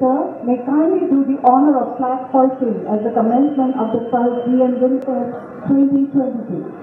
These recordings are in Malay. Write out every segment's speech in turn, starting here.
sir, may kindly do the honor of flag hoisting as the commencement of the 12th CM Beren 2022.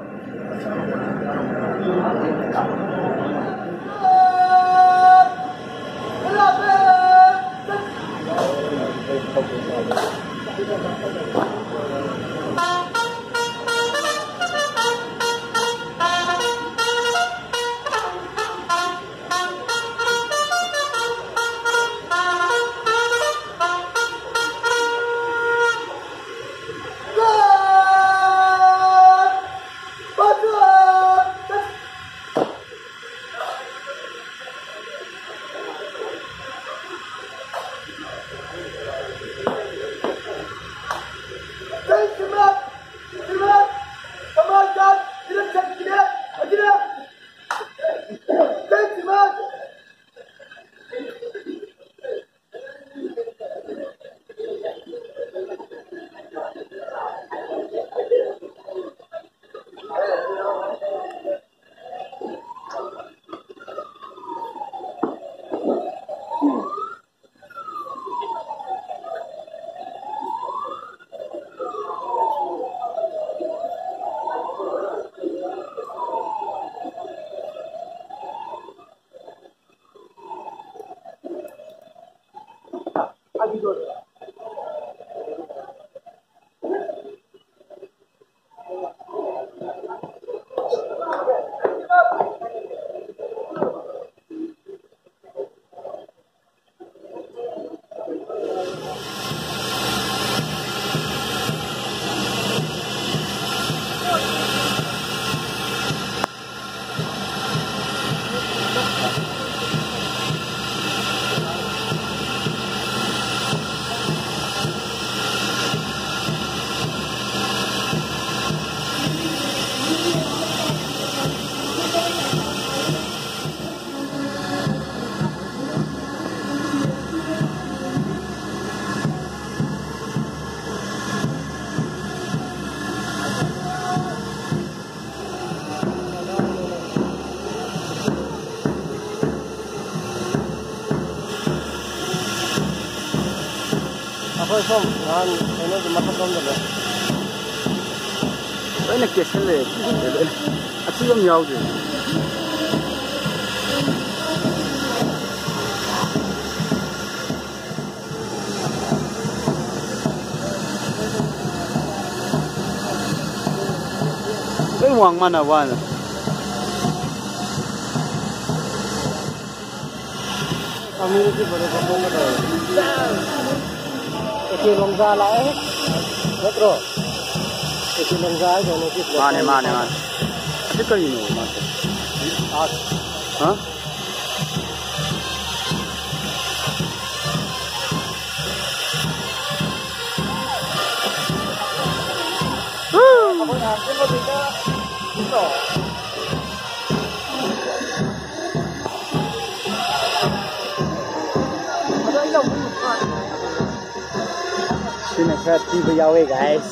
Apa som? Ano dumatak dong deh. Ini kesel deh. Asyik yang jauh deh. Ini uang mana wan? Kami itu baru kampung ada. Eki longga lah, betul. Eki longga itu nanti. Mana. Tapi kau ini mana? Hah? Apa yang hasil lo kita? Itu. Ada yang sini kreatif berjawa guys.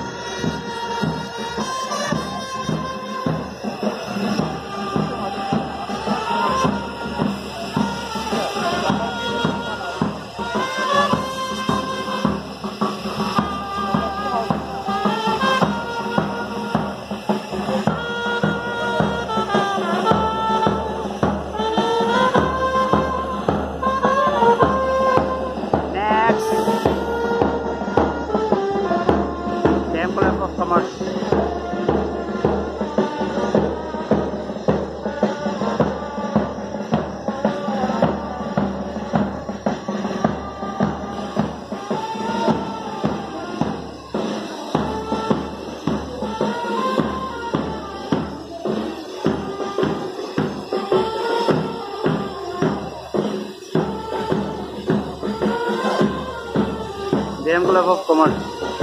CM Club of Commerce.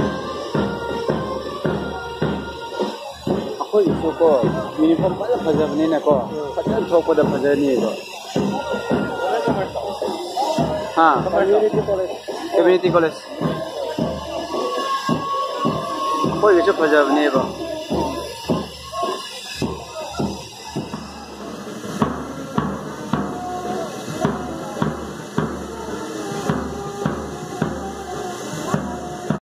Aku itu kok uniform pada fajar ni nak kok. Fajar thok pada fajar ni kok. Ha. Community college. Kau itu fajar ni kok.